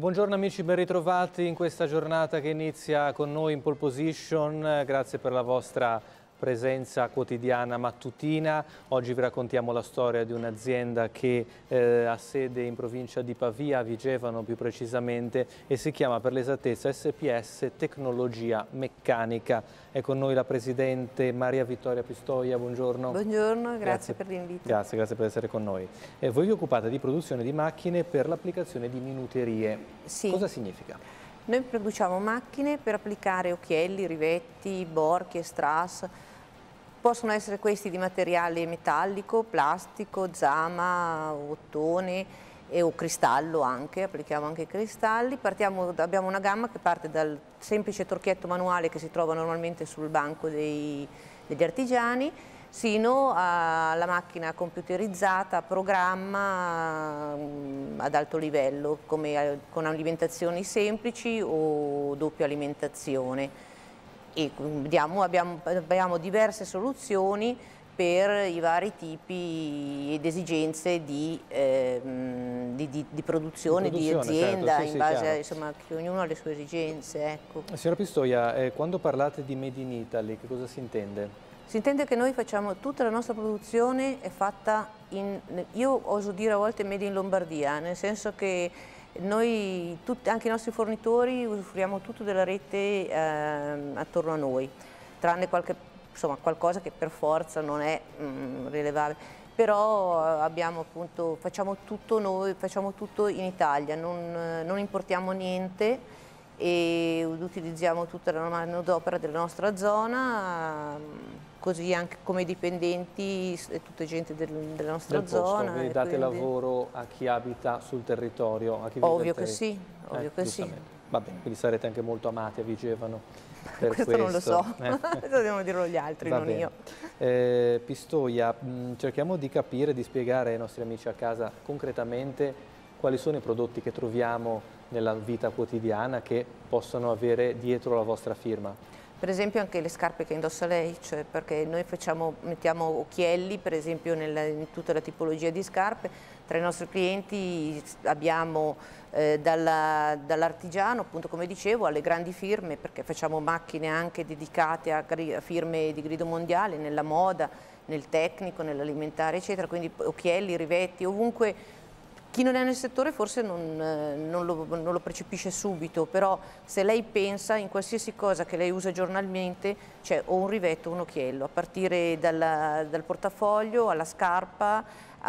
Buongiorno amici, ben ritrovati in questa giornata che inizia con noi in pole position. Grazie per la vostra presenza quotidiana mattutina. Oggi vi raccontiamo la storia di un'azienda che ha sede in provincia di Pavia, a Vigevano più precisamente, e si chiama per l'esattezza SPS Tecnologia Meccanica. È con noi la presidente Maria Vittoria Pistoia, buongiorno. Buongiorno, grazie per l'invito. Grazie per essere con noi. Voi vi occupate di produzione di macchine per l'applicazione di minuterie. Sì. Cosa significa? Noi produciamo macchine per applicare occhielli, rivetti, borchie, strass. Possono essere questi di materiale metallico, plastico, zama, ottone o cristallo anche, applichiamo anche i cristalli. Abbiamo una gamma che parte dal semplice torchietto manuale che si trova normalmente sul banco degli artigiani, sino alla macchina computerizzata a programma ad alto livello, con alimentazioni semplici o doppia alimentazione. E abbiamo diverse soluzioni per i vari tipi ed esigenze di produzione, di azienda, certo, in base a, insomma, che ognuno ha le sue esigenze. Ecco. Signora Pistoia, quando parlate di Made in Italy, che cosa si intende? Si intende che noi facciamo, tutta la nostra produzione è fatta io oso dire a volte made in Lombardia, nel senso che noi, anche i nostri fornitori, usufruiamo tutto della rete attorno a noi, tranne qualcosa che per forza non è rilevabile. Però facciamo tutto noi, facciamo tutto in Italia, non importiamo niente e utilizziamo tutta la manodopera della nostra zona, così anche come dipendenti e tutta gente della nostra zona. Quindi date lavoro a chi abita sul territorio, a chi vive ovvio che sì, ovvio che sì. Va bene, quindi sarete anche molto amati a Vigevano. Questo non lo so, dobbiamo dirlo gli altri, non io. Pistoia, cerchiamo di capire, di spiegare ai nostri amici a casa concretamente quali sono i prodotti che troviamo nella vita quotidiana che possono avere dietro la vostra firma. Per esempio anche le scarpe che indossa lei, cioè perché noi mettiamo occhielli, per esempio in tutta la tipologia di scarpe. Tra i nostri clienti abbiamo dall'artigiano, appunto come dicevo, alle grandi firme, perché facciamo macchine anche dedicate a firme di grido mondiale, nella moda, nel tecnico, nell'alimentare, eccetera, quindi occhielli, rivetti, ovunque. Chi non è nel settore forse non lo percepisce subito, però se lei pensa in qualsiasi cosa che lei usa giornalmente c'è o un rivetto o un occhiello, a partire dal portafoglio alla scarpa,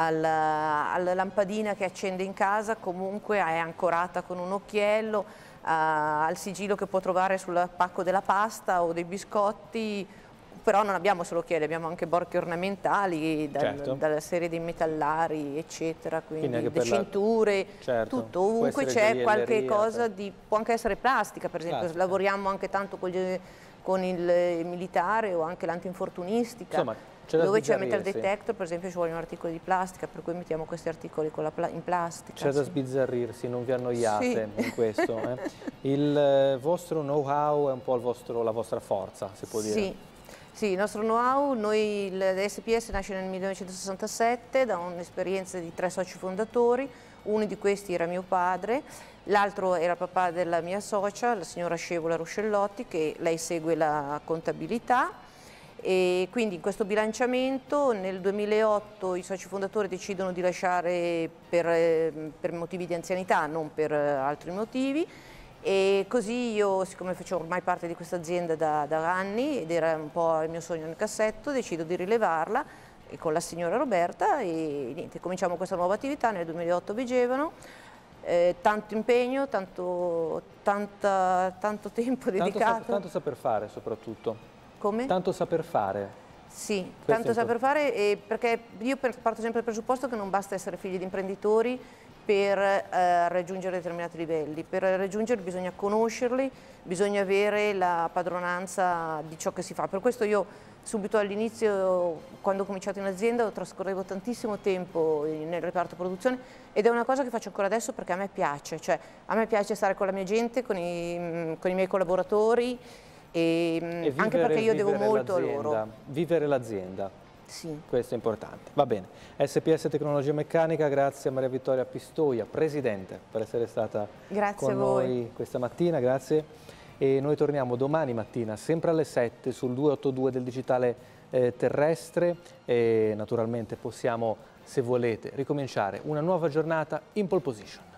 alla lampadina che accende in casa, comunque è ancorata con un occhiello, al sigillo che può trovare sul pacco della pasta o dei biscotti. Però non abbiamo solo occhielli, abbiamo anche borchie ornamentali, dalla serie dei metallari, eccetera, quindi le cinture, tutto, ovunque c'è qualche cosa può anche essere plastica, per esempio, lavoriamo anche tanto con il militare o anche l'antinfortunistica, dove c'è metal detector, per esempio ci vogliono articoli di plastica, per cui mettiamo questi articoli in plastica. C'è da sbizzarrirsi, non vi annoiate in questo. Il vostro know-how è un po' la vostra forza, si può dire. Sì, il nostro know-how, l'SPS nasce nel 1967 da un'esperienza di 3 soci fondatori, uno di questi era mio padre, l'altro era papà della mia socia, la signora Scevola Ruscellotti, che lei segue la contabilità, e quindi in questo bilanciamento nel 2008 i soci fondatori decidono di lasciare per motivi di anzianità, non per altri motivi. E così io, siccome facevo ormai parte di questa azienda da anni ed era un po' il mio sogno nel cassetto, decido di rilevarla con la signora Roberta e niente, cominciamo questa nuova attività nel 2008 a Vigevano. Tanto impegno, tanto tempo dedicato. Tanto saper fare soprattutto. Come? Tanto saper fare. Sì, tanto saper fare, perché io parto sempre dal presupposto che non basta essere figli di imprenditori per raggiungere determinati livelli. Per raggiungerli bisogna conoscerli, bisogna avere la padronanza di ciò che si fa. Per questo io subito all'inizio, quando ho cominciato in azienda, trascorrevo tantissimo tempo nel reparto produzione ed è una cosa che faccio ancora adesso perché a me piace, cioè a me piace stare con la mia gente, con i miei collaboratori e anche perché io devo molto a loro. Vivere l'azienda. Sì. Questo è importante. Va bene. SPS Tecnologia Meccanica, grazie a Maria Vittoria Pistoia, Presidente, per essere stata con noi questa mattina. Grazie. E noi torniamo domani mattina, sempre alle 7, sul 282 del digitale terrestre. E naturalmente possiamo, se volete, ricominciare una nuova giornata in pole position.